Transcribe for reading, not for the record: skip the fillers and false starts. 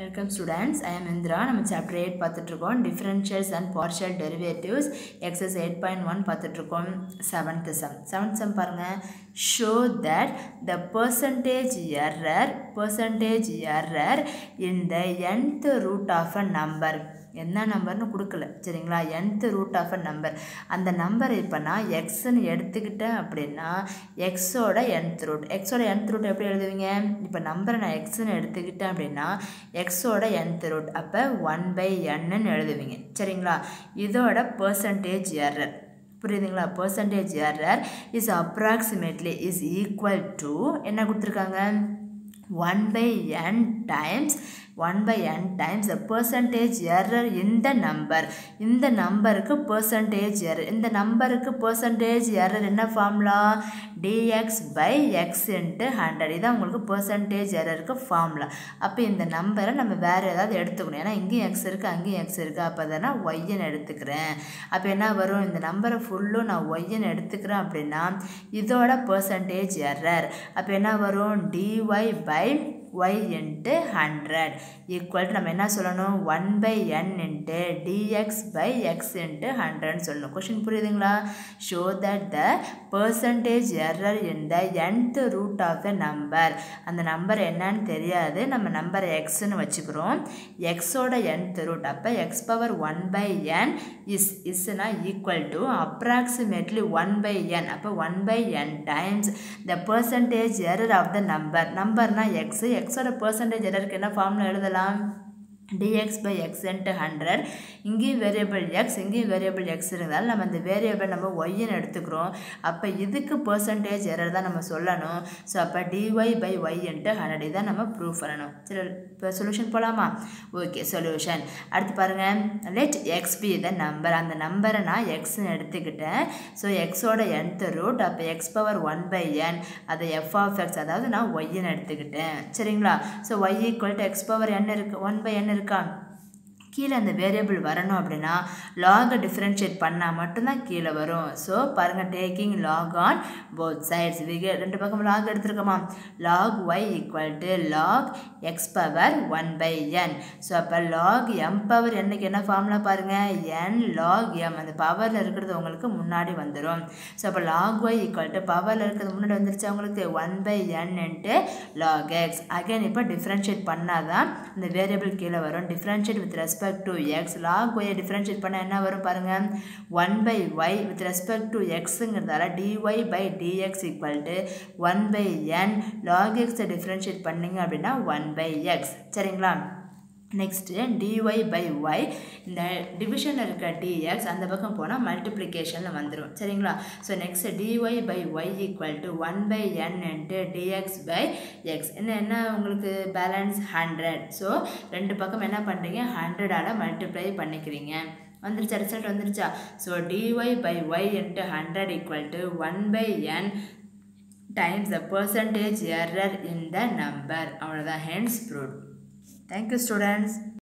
Welcome students, I am Indra. நம்ம chapter 8 பார்த்துட்டு இருக்கோம். Differentials and partial derivatives exercise 8.1 பார்த்துட்டு இருக்கோம். 7th sum பாருங்க. Show that the percentage error in the nth root of a number. என்ன நம்பர்னு கொடுக்கல சரிங்களா, nth root of a number. அந்த நம்பர் இப்போ நான் எக்ஸ்ன்னு எடுத்துக்கிட்டேன் அப்படின்னா எக்ஸோட nth root. எக்ஸோட nth root எப்படி எழுதுவீங்க? இப்போ நம்பரை நான் எக்ஸ்ன்னு எடுத்துக்கிட்டேன் அப்படின்னா எக்ஸோட nth root அப்போ 1/n எழுதுவீங்க சரிங்களா. இதோட percentage error புரியுதுங்களா? percentage error is approximately is equal to என்ன கொடுத்துருக்காங்க, 1/n times the percentage error in the number. இந்த நம்பருக்கு percentage error, இந்த நம்பருக்கு percentage error என்ன formula? dx by x into 100. இதான் உங்களுக்கு percentage errorக்கு ஃபார்முலா. அப்போ இந்த நம்பரை நம்ம வேறு ஏதாவது எடுத்துக்கணும், ஏன்னா இங்கேயும் எக்ஸ் இருக்குது அங்கேயும் எக்ஸ் இருக்குது. அப்போ அதை நான் ஒய்ன்னு எடுத்துக்கிறேன். அப்போ என்ன வரும், இந்த நம்பரை ஃபுல்லும் நான் ஒய்ன்னு எடுத்துக்கிறேன் அப்படின்னா இதோட percentage error அப்போ என்ன வரும், dy by y into 100 equal to நம்ம என்ன சொல்லணும், 1/n into dx by x into 100 சொல்லணும். கொஸ்டின் புரியுதுங்களா? show that the percentage error in the nth root of a number. அந்த நம்பர் என்னன்னு தெரியாது, நம்ம நம்பரை எக்ஸ்ன்னு வச்சுக்கிறோம். எக்ஸோட nth root அப்போ x power 1/n isனா equal to approximately 1/n. அப்போ 1/n times the percentage error of the number. நம்பர்னா x, எக்ஸோட percentage errorக்கு என்ன ஃபார்முலா எழுதலாம், dx by x into 100. இங்கேயும் வேரியபிள் x, இங்கேயும் வேரியபிள் x இருந்தாலும் நம்ம இந்த வேரியபிள் நம்ம ஒய்ன்னு எடுத்துக்கிறோம். அப்போ இதுக்கு percentage error தான் நம்ம சொல்லணும். ஸோ அப்போ dy by y into 100 இதான் நம்ம ப்ரூவ் பண்ணணும். சரி, இப்போ சொல்யூஷன் போகலாமா? ஓகே, சொல்யூஷன் அடுத்து பாருங்கள். let x be the number. அந்த நம்பரை நான் எக்ஸ்ன்னு எடுத்துக்கிட்டேன். ஸோ எக்ஸோட nth root அப்போ x power 1/n அதை f of x, அதாவது நான் ஒய்ன்னு எடுத்துக்கிட்டேன் சரிங்களா. So y equal to x power n இருக்குது, 1/n இருக்கா. கீழே அந்த வேரியபிள் வரணும் அப்படின்னா லாகை டிஃப்ரென்ஷியேட் பண்ணால் மட்டும்தான் கீழே வரும். ஸோ பாருங்கள், taking log on both sides. ரெண்டு பக்கம் லாக் எடுத்துருக்கோமா, log y equal to log x power 1/n. So அப்போ லாக் எம் பவர் என்னக்கு என்ன ஃபார்முலா பாருங்கள், n லாக் எம். அந்த பவரில் இருக்கிறது உங்களுக்கு முன்னாடி வந்துடும். ஸோ அப்போ லாக் ஒய் ஈக்குவல் டு பவரில் இருக்கிறது முன்னாடி வந்துருச்சு உங்களுக்கு 1/n into log x. Again இப்போ டிஃப்ரென்ஷியேட் பண்ணால் தான் இந்த வேரியபிள் கீழே வரும். Differentiate with respect to x, log y differentiate பண்ண என்ன வரும் பாருங்க, 1/y with respect to xங்கிறதால dy by dx equal to 1/n log x டிஃபரன்ஷியேட் பண்ணீங்க அப்படின்னா 1/x சரிங்களா. நெக்ஸ்ட்டு dy by y, இந்த டிவிஷனில் இருக்க dx அந்த பக்கம் போனால் மல்டிப்ளிகேஷனில் வந்துடும் சரிங்களா. So next dy by y equal to 1/n into dx by x. என்ன உங்களுக்கு பேலன்ஸ் 100. ஸோ ரெண்டு பக்கம் என்ன பண்ணுறீங்க, 100ஆல் மல்டிப்ளை பண்ணிக்கிறீங்க. வந்துருச்சா, ரிசல்ட் வந்துருச்சா. So dy by y into 100 equal to 1/n times the percentage error in the number. அவ்வளோதான், hence proved. Thank you students.